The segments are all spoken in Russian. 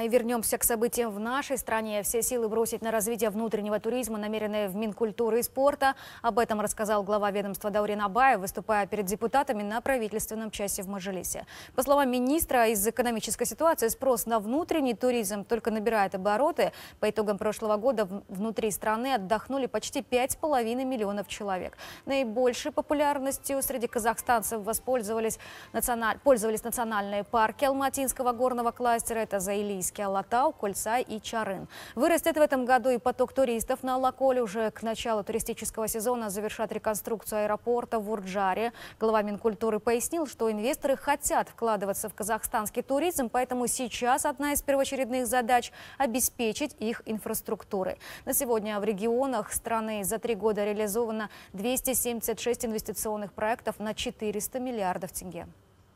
И вернемся к событиям в нашей стране. Все силы бросить на развитие внутреннего туризма намерены в Минкультуры и спорта. Об этом рассказал глава ведомства Даурен Абаев, выступая перед депутатами на правительственном часе в Мажилисе. По словам министра, из-за экономической ситуации спрос на внутренний туризм только набирает обороты. По итогам прошлого года внутри страны отдохнули почти 5,5 миллионов человек. Наибольшей популярностью среди казахстанцев пользовались национальные парки Алматинского горного кластера. Это Заилийский, Алатау, Кольцай и Чарын. Вырастет в этом году и поток туристов на Алаколе. Уже к началу туристического сезона завершат реконструкцию аэропорта в Урджаре. Глава Минкультуры пояснил, что инвесторы хотят вкладываться в казахстанский туризм, поэтому сейчас одна из первоочередных задач – обеспечить их инфраструктурой. На сегодня в регионах страны за 3 года реализовано 276 инвестиционных проектов на 400 миллиардов тенге.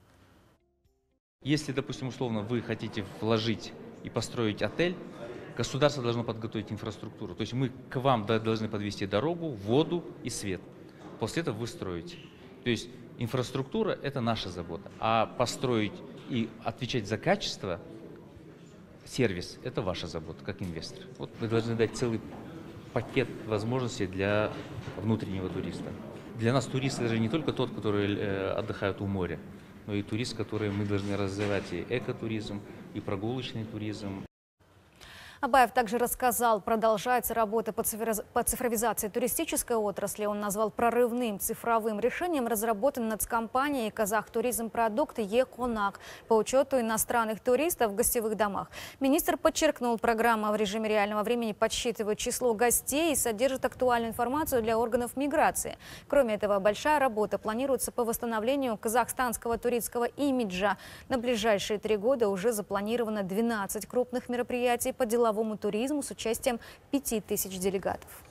Если, допустим, условно вы хотите вложить и построить отель, государство должно подготовить инфраструктуру. То есть мы к вам должны подвести дорогу, воду и свет. После этого вы строите. То есть инфраструктура – это наша забота. А построить и отвечать за качество, сервис – это ваша забота, как инвестор. Вот мы должны дать целый пакет возможностей для внутреннего туриста. Для нас турист – это же не только тот, который отдыхает у моря, но и турист, который мы должны развивать и экотуризм, и прогулочный туризм. Абаев также рассказал, продолжается работа по цифровизации туристической отрасли. Он назвал прорывным цифровым решением разработан нацкомпанией «Казахтуризм продукт» Е-Конак по учету иностранных туристов в гостевых домах. Министр подчеркнул, программа в режиме реального времени подсчитывает число гостей и содержит актуальную информацию для органов миграции. Кроме этого, большая работа планируется по восстановлению казахстанского туристского имиджа. На ближайшие 3 года уже запланировано 12 крупных мероприятий по деловому туризму с участием 5000 делегатов.